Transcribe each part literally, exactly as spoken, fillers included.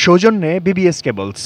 সৌজন্যে BBS cables.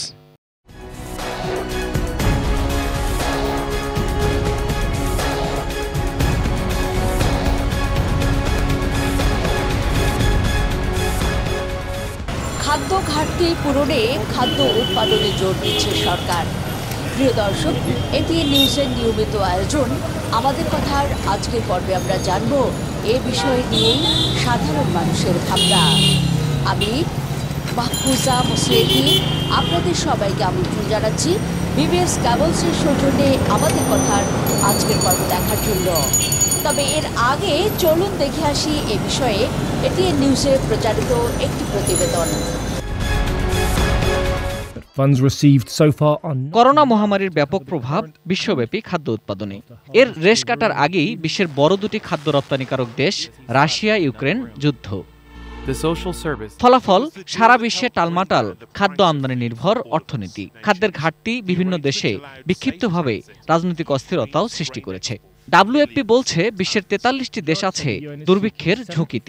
খাদ্য ঘাটতি পূরণে খাদ্য উৎপাদনে জোর দিচ্ছে সরকার। প্রিয় দর্শক, এটিএন নিউজের নিয়মিত আয়োজন আমাদের কথার আজকের পর্বে আমরা জানব এ বিষয় নিয়েই সাধারণ মানুষের ভাবনা। আমি মাহফুজা মুসলেহি আপনাদের সবাইকে আমন্ত্রণ জানাচ্ছি বিবিএস কেবলসের সৌজন্যে আমাদের কথার আজকের পর্ব দেখার জন্য। তবে এর আগে চলুন দেখে আসি এ বিষয়ে এটিএন নিউজে প্রচারিত একটি প্রতিবেদন। করোনা মহামারীর ব্যাপক প্রভাব বিশ্বব্যাপী খাদ্য উৎপাদনে। এর রেশ কাটার আগেই বিশ্বের বড় দুটি খাদ্য রপ্তানিকারক দেশ রাশিয়া ইউক্রেন যুদ্ধ। ফলাফল, সারা বিশ্বে টালমাটাল খাদ্য আমদানি নির্ভর অর্থনীতি। খাদ্যের ঘাটতি বিভিন্ন দেশে বিক্ষিপ্তভাবে রাজনৈতিক অস্থিরতাও সৃষ্টি করেছে। ডব্লিউএফপি বলছে বিশ্বের তেতাল্লিশটি দেশ আছে দুর্ভিক্ষের ঝুঁকিতে।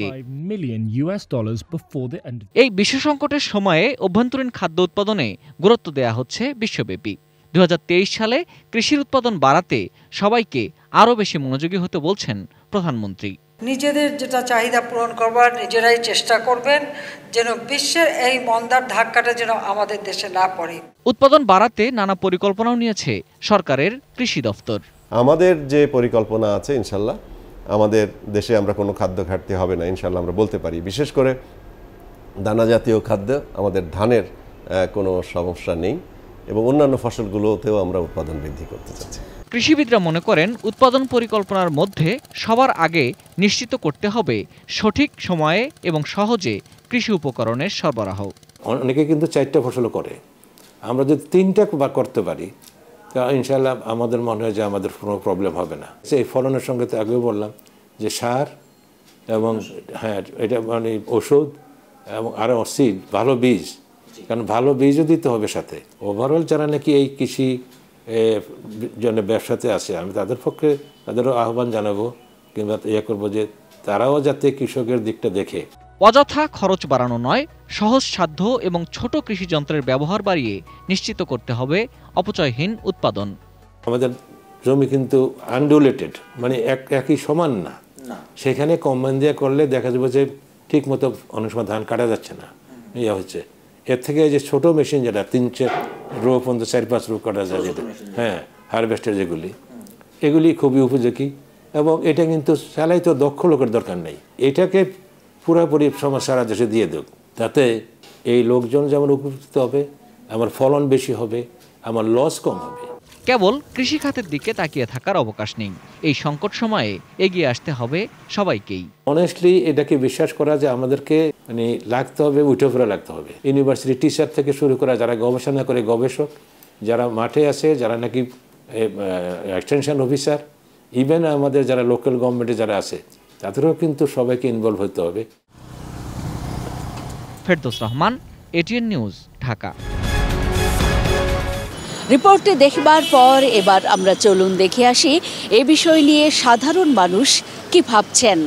এই বিশ্ব সংকটের সময়ে অভ্যন্তরীণ খাদ্য উৎপাদনে গুরুত্ব দেয়া হচ্ছে বিশ্বব্যাপী। দুই হাজার তেইশ সালে কৃষির উৎপাদন বাড়াতে সবাইকে আরও বেশি মনোযোগী হতে বলছেন প্রধানমন্ত্রী। নিজেদের যেটা চাহিদা পূরণ করবার নিজেরাই চেষ্টা করবেন, যেন বিশ্বের এই মন্দার ধাক্কাটা যেন আমাদের দেশে না পড়ে। উৎপাদন বাড়াতে নানা পরিকল্পনাও নিয়েছে সরকারের কৃষি দফতর। আমাদের যে পরিকল্পনা আছে, ইনশাল্লাহ আমাদের দেশে আমরা কোনো খাদ্য ঘাটতি হবে না, ইনশাল্লাহ আমরা বলতে পারি। বিশেষ করে দানা জাতীয় খাদ্য, আমাদের ধানের কোনো সমস্যা নেই এবং অন্যান্য ফসলগুলোতেও আমরা উৎপাদন বৃদ্ধি করতে চাচ্ছি। কৃষিবিদরা মনে করেন উৎপাদন পরিকল্পনার মধ্যে সবার আগে নিশ্চিত করতে হবে সঠিক সময়ে এবং সহজে কৃষি উপকরণের সরবরাহ। অনেকে কিন্তু চারটা ফসল করে, আমরা যদি তিনটা বা করতে পারি তা ইনশাল্লাহ আমাদের মনে হয় যে আমাদের কোনো প্রবলেম হবে না। এই ফলনের সঙ্গে তো আগেও বললাম যে সার এবং হ্যাঁ এটা মানে ওষুধ এবং আরও সিড, ভালো বীজ, কারণ ভালো বীজও দিতে হবে সাথে। ওভারঅল যারা নাকি এই কৃষি জন্য ব্যবসাতে আছে, আমি তাদের পক্ষে তাদেরও আহ্বান জানাবো কিংবা ইয়ে করবো যে তারাও যাতে কৃষকের দিকটা দেখে। অযথা খরচ বাড়ানো নয়, সহজ সাধ্য এবং ছোট কৃষি যন্ত্রের ব্যবহার বাড়িয়ে নিশ্চিত করতে হবে অপচয়হীন উৎপাদন। আমাদের জমি কিন্তু আনডুলেটেড, মানে এক একই সমান না, সেখানে কম্বাইন দিয়ে করলে দেখা যাবে যে ঠিক মতো অনেক সময় ধান কাটা যাচ্ছে না, ইয়ে হচ্ছে। এর থেকে যে ছোট মেশিন যেটা তিন চার রো পর্যন্ত চার পাঁচ রো কাটা যায় যেটা, হ্যাঁ হারভেস্টার যেগুলি, এগুলি খুবই উপযোগী এবং এটা কিন্তু চালাই তো দক্ষ লোকের দরকার নেই। এটাকে পুরোপুরি সমাজ সারা দেশে দিয়ে দেব, তাতে এই লোকজন যেমন উপকৃত হবে, আমার ফলন বেশি হবে, আমার লস কম হবে। কেবল কৃষি খাতের দিকে তাকিয়ে থাকার অবকাশ নেই। এই সংকট সময়ে এগিয়ে আসতে হবে সবাইকেই। অনেস্টলি এটাকে বিশ্বাস করা যে আমাদেরকে মানে লাগতে হবে, উঠে ফিরে লাগতে হবে। ইউনিভার্সিটি টিচার থেকে শুরু করা, যারা গবেষণা করে গবেষক, যারা মাঠে আছে, যারা নাকি এক্সটেনশন অফিসার, ইভেন আমাদের যারা লোকাল গভর্নমেন্টে যারা আছে, তাদেরও কিন্তু সবাইকে ইনভলভ হতে হবে। Ferdous Rahman, ATN news, Dhaka. রিপোর্টটি দেখবার পর এবার আমরা চলুন দেখে আসি এ বিষয় নিয়ে সাধারণ মানুষ কি ভাবছেন।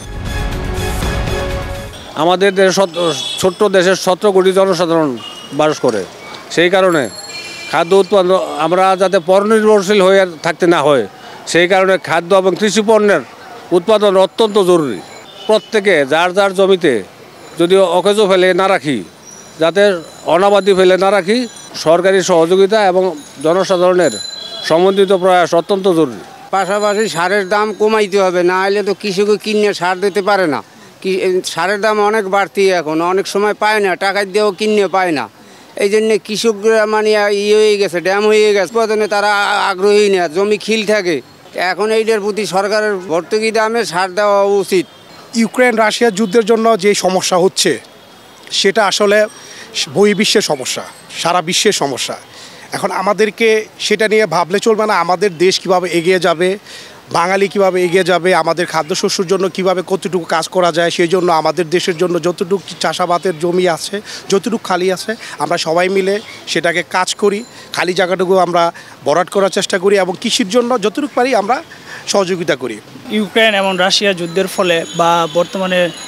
আমাদের ছোট্ট দেশের সতেরো কোটি জনসাধারণ বাস করে, সেই কারণে খাদ্য উৎপাদন আমরা যাতে পরনির্ভরশীল হয়ে থাকতে না হয়, সেই কারণে খাদ্য এবং কৃষি পণ্যের উৎপাদন অত্যন্ত জরুরি। প্রত্যেকে যার যার জমিতে যদি অকেজো ফেলে না রাখি, যাতে অনাবাদি ফেলে না রাখি, সরকারি সহযোগিতা এবং জনসাধারণের সমন্বিত প্রয়াস অত্যন্ত জরুরি। পাশাপাশি সারের দাম কমাইতে হবে, না হলে তো কৃষকে কিনে সার দিতে পারে না। সারের দাম অনেক বাড়তি, এখন অনেক সময় পায় না, টাকা দিয়েও কিনে পায় না। এই জন্য কৃষকরা মানে ইয়ে হয়ে গেছে, ড্যাম হয়ে গেছে, উৎপাদনে তারা আগ্রহী না, জমি খিল থাকে। এখন এইটার প্রতি সরকারের ভর্তুকি দামে সার দেওয়া উচিত। ইউক্রেন রাশিয়া যুদ্ধের জন্য যে সমস্যা হচ্ছে সেটা আসলে বহির্বিশ্বের সমস্যা, সারা বিশ্বের সমস্যা। এখন আমাদেরকে সেটা নিয়ে ভাবলে চলবে না। আমাদের দেশ কিভাবে এগিয়ে যাবে, বাঙালি কিভাবে এগিয়ে যাবে, আমাদের খাদ্যশস্যের জন্য কিভাবে কতটুকু কাজ করা যায়, সেই জন্য আমাদের দেশের জন্য যতটুকু চাষাবাদের জমি আছে, যতটুকু খালি আছে, আমরা সবাই মিলে সেটাকে কাজ করি, খালি জায়গাটুকু আমরা ভরাট করার চেষ্টা করি এবং কৃষির জন্য যতটুকু পারি আমরা সহযোগিতা করি। ইউক্রেন এবং রাশিয়া যুদ্ধের ফলে বা বর্তমানে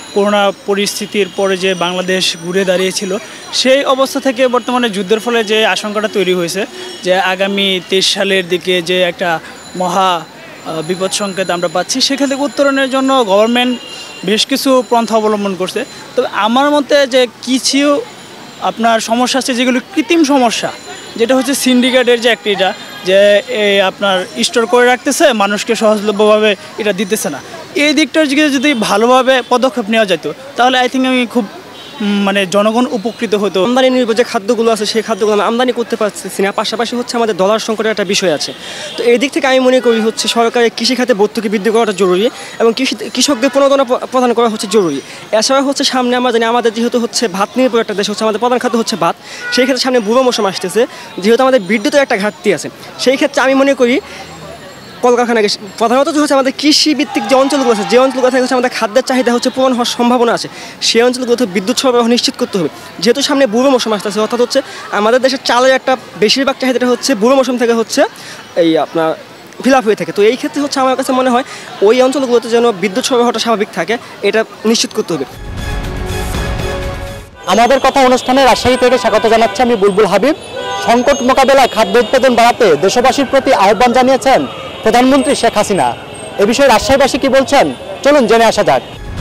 করোনা পরিস্থিতির পরে যে বাংলাদেশ ঘুরে দাঁড়িয়েছিল, সেই অবস্থা থেকে বর্তমানে যুদ্ধের ফলে যে আশঙ্কাটা তৈরি হয়েছে যে আগামী তেইশ সালের দিকে যে একটা মহা বিপদ সংকেত আমরা পাচ্ছি, সেখান থেকে উত্তরণের জন্য গভর্নমেন্ট বেশ কিছু পন্থা অবলম্বন করছে। তবে আমার মতে যে কিছু আপনার সমস্যা আছে যেগুলো কৃত্রিম সমস্যা, যেটা হচ্ছে সিন্ডিকেটের যে একটা যে এই আপনার স্টোর করে রাখতেছে, মানুষকে সহজলভ্যভাবে এটা দিতেছে না। এই দিকটার দিকে যদি ভালোভাবে পদক্ষেপ নেওয়া যেত তাহলে আই থিঙ্ক আমি খুব মানে জনগণ উপকৃত হতো। আমদানি নির্ভর যে খাদ্যগুলো আছে সেই খাদ্যগুলো আমরা আমদানি করতে পারছি না, পাশাপাশি হচ্ছে আমাদের ডলার সংকটের একটা বিষয় আছে। তো এই দিক থেকে আমি মনে করি হচ্ছে সরকারের কৃষি খাতে ভর্তুকি বৃদ্ধি করাটা জরুরি এবং কৃষি কৃষকদের প্রণোদনা প্রদান করা হচ্ছে জরুরি। এছাড়া হচ্ছে সামনে আমরা জানি আমাদের যেহেতু হচ্ছে ভাত নির্ভর একটা দেশ, হচ্ছে আমাদের প্রধান খাদ্য হচ্ছে ভাত, সেই ক্ষেত্রে সামনে বুড়ো মৌসুম আসতেছে, যেহেতু আমাদের বিদ্যুতের একটা ঘাটতি আছে, সেই ক্ষেত্রে আমি মনে করি কলকারখানা প্রধানত হচ্ছে আমাদের কৃষি ভিত্তিক যে অঞ্চলগুলো আছে, যে অঞ্চলগুলো থেকে হচ্ছে আমাদের খাদ্যের চাহিদা হচ্ছে পূরণ হওয়ার সম্ভাবনা আছে, সেই অঞ্চলগুলোতে বিদ্যুৎ সরবরাহ নিশ্চিত করতে হবে। যেহেতু সামনে বুড়ো মৌসুম আসতেছে, অর্থাৎ হচ্ছে আমাদের দেশের চালের একটা বেশিরভাগ চাহিদাটা হচ্ছে বুড়ো মৌসুম থেকে হচ্ছে এই আপনার ফিল আপ হয়ে থাকে। তো এই ক্ষেত্রে হচ্ছে আমার কাছে মনে হয় ওই অঞ্চলগুলোতে যেন বিদ্যুৎ সরবরাহটা স্বাভাবিক থাকে, এটা নিশ্চিত করতে হবে। আমাদের কথা অনুষ্ঠানে রাজশাহী থেকে স্বাগত জানাচ্ছি আমি বুলবুল হাবিব। সংকট মোকাবেলায় খাদ্য উৎপাদন বাড়াতে দেশবাসীর প্রতি আহ্বান জানিয়েছেন প্রধানমন্ত্রী শেখ হাসিনা। এ বিষয়ে রাজশাহীবাসী কি বলছেন, চলুন জেনে আসা যাক।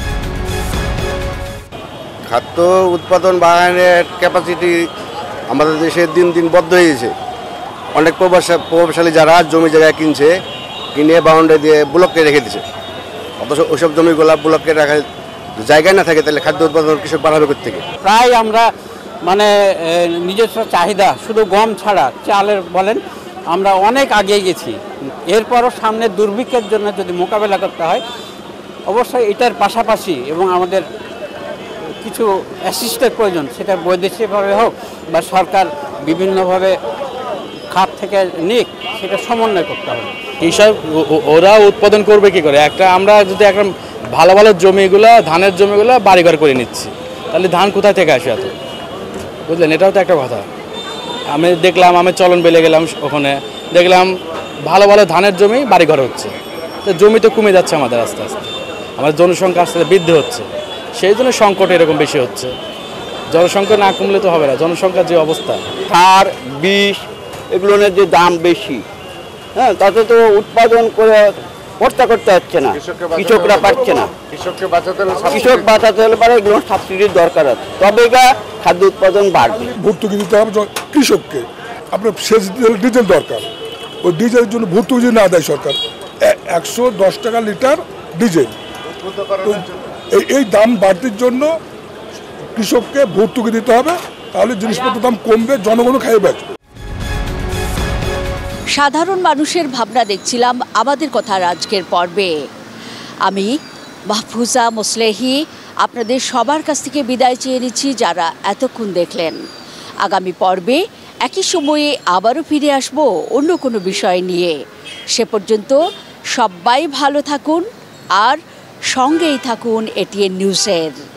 খাদ্য উৎপাদন বাড়ানোর ক্যাপাসিটি আমাদের দেশে দিন দিন বদ্ধ হয়েছে। অনেক প্রভাবশালী যারা জমি জায়গায় কিনছে, কিনে বাউন্ডারি দিয়ে ব্লককে রেখে দিচ্ছে, অথচ ওইসব জমিগুলা ব্লককে রাখা জায়গায় না থাকে, তাহলে খাদ্য উৎপাদন কৃষক বাড়াবে থেকে। প্রায় আমরা মানে নিজস্ব চাহিদা শুধু গম ছাড়া চালের বলেন আমরা অনেক আগে গেছি। এরপরও সামনে দুর্ভিক্ষের জন্য যদি মোকাবেলা করতে হয়, অবশ্যই এটার পাশাপাশি এবং আমাদের কিছু অ্যাসিস্টের প্রয়োজন, সেটা বৈদেশিকভাবে হোক বা সরকার বিভিন্নভাবে খাত থেকে নিক, সেটা সমন্বয় করতে হবে। কৃষক ওরা উৎপাদন করবে কি করে? একটা আমরা যদি একটা ভালো ভালো জমিগুলো, ধানের জমিগুলো বাড়িঘর করে নিচ্ছি, তাহলে ধান কোথায় থেকে আসে এত? বুঝলেন, এটাও তো একটা কথা। আমি দেখলাম, আমি চলন বেলে গেলাম, ওখানে দেখলাম ভালো ভালো ধানের জমি বাড়িঘর হচ্ছে, তো জমি তো কমে যাচ্ছে আমাদের আস্তে আস্তে, আমাদের জনসংখ্যা আস্তে আস্তে বৃদ্ধি হচ্ছে, সেই জন্য সংকট এরকম বেশি হচ্ছে। জনসংখ্যা না কমলে তো হবে না, জনসংখ্যার যে অবস্থা। সার বিষ এগুলোর যে দাম বেশি, হ্যাঁ, তাতে তো উৎপাদন করে কর্তা করতে হচ্ছে না, কৃষকরা পাচ্ছে না। কৃষককে বাঁচাতে হলে কৃষক বাঁচাতে হলে পারে এগুলো সাবসিডির দরকার আছে, তবে এটা খাদ্য উৎপাদন বাড়বে। ভর্তুকি দিতে হবে কৃষককে, আপনার সেচ ডিজেল দরকার, ওই ডিজেলের জন্য ভর্তুকি যদি না দেয় সরকার, একশো দশ টাকা লিটার ডিজেল, এই দাম বাড়তির জন্য কৃষককে ভর্তুকি দিতে হবে, তাহলে জিনিসপত্রের দাম কমবে, জনগণও খাইয়ে বাঁচবে। সাধারণ মানুষের ভাবনা দেখছিলাম আমাদের কথার আজকের পর্বে। আমি মাহফুজা মোসলেহি আপনাদের সবার কাছ থেকে বিদায় চেয়ে নিচ্ছি যারা এতক্ষণ দেখলেন। আগামী পর্বে একই সময়ে আবারও ফিরে আসব অন্য কোনো বিষয় নিয়ে। সে পর্যন্ত সবাই ভালো থাকুন আর সঙ্গেই থাকুন এটিএন নিউজের।